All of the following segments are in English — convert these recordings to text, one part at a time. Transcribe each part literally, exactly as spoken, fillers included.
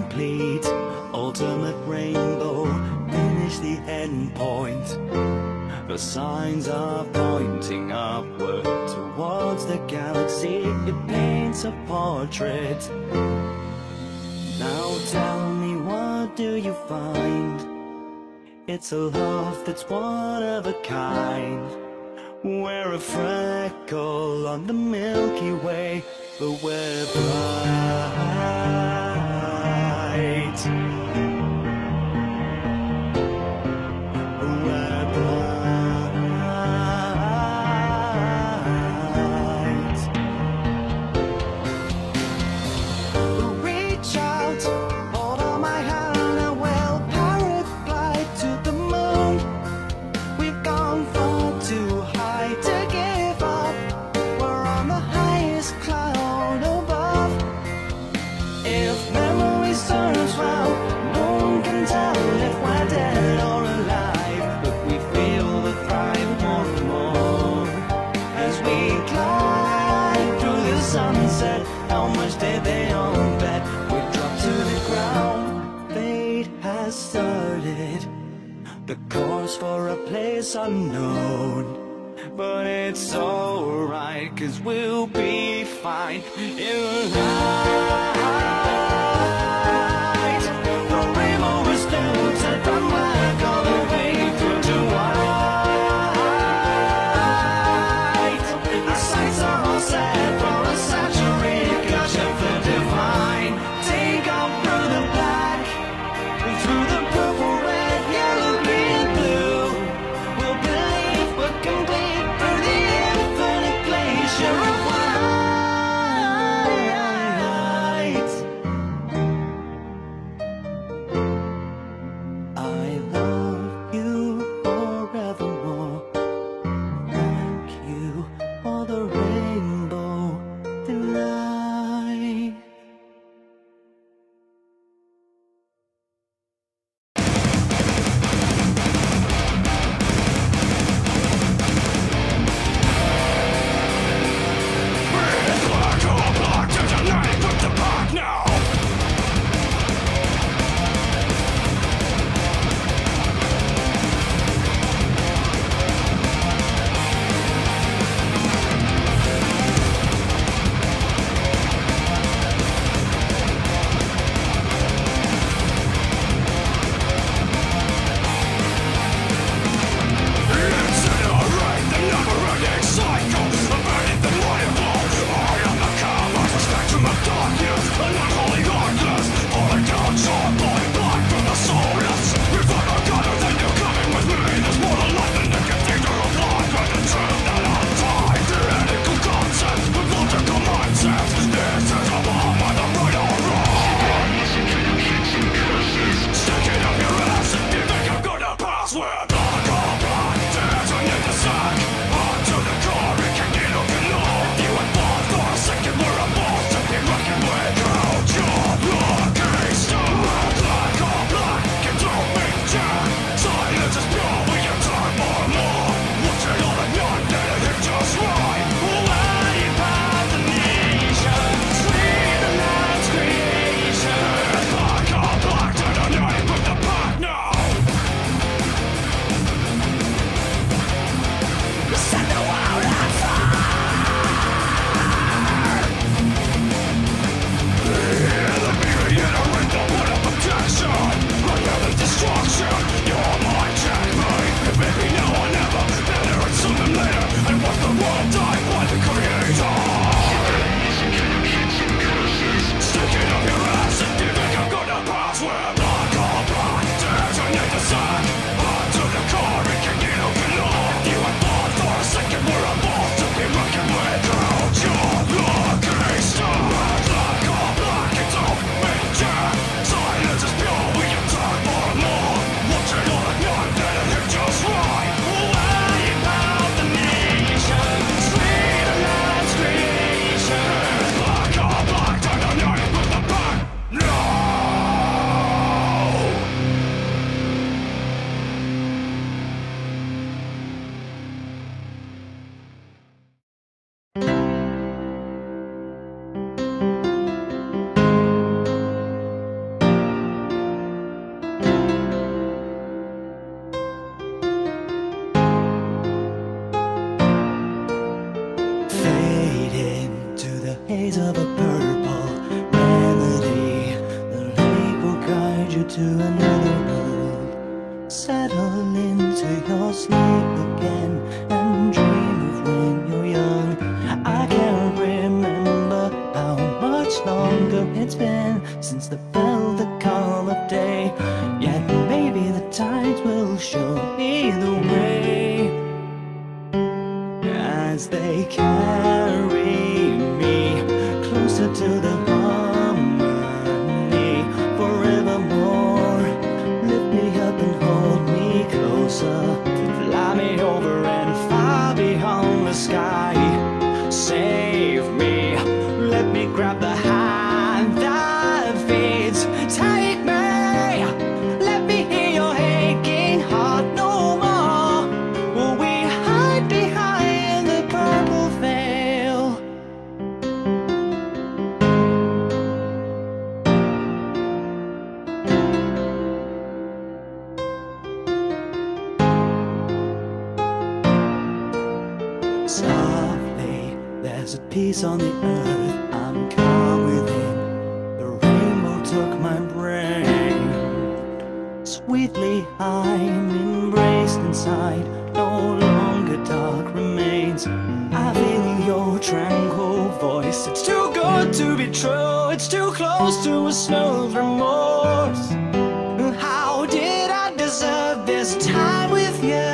complete. Ultimate rainbow, finish the end point. The signs are pointing upward towards the galaxy. It paints a portrait. Now tell me, what do you find? It's a love that's one of a kind. We're a freckle on the Milky Way, but we're bright. We're bright. Reach out, hold on my hand, and we'll paraglide to the moon. We've gone far too high to give up. We're on the highest cloud above. If memory serves well, no one can tell if we're dead or alive. But we feel the thrive more and more as we glide through the sunset. How much did they all bet? We drop to the ground. Fate has started the course for a place unknown. But it's alright, 'cause we'll be fine in light. The rainbow is filtered from black all the way through to white. The sights are all set for a saturated gush of the divine. Take off through the black, through the purple, red, yellow, green, blue. We'll believe we're complete through the infinite glacier of white. I love you forevermore. Thank you for the rainbow delight. breeze of a purple remedy. The lake will guide you to another world. Settle into your sleep again and dream of when you're young. I can't remember how much longer it's been since the velvet calm of day. Yet maybe the tides will show me the way as they carry me closer to the harmony forevermore. Lift me up and hold me closer, fly me over and far beyond the sky. Save me, let me grab the hand that feeds. Take me, let me hear your aching heart no more. Will we hide behind the purple veil? Softly, there's a peace on the earth. I'm calm within. The rainbow took my brain. Sweetly, I'm embraced inside. No longer dark remains. I feel your tranquil voice. It's too good to be true. It's too close to a smooth remorse. How did I deserve this time with you?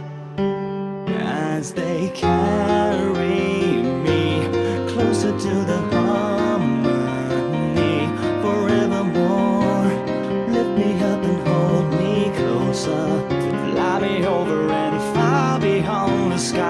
As they carry me closer to the harmony forevermore. Lift me up and hold me closer, fly me over and far beyond the sky.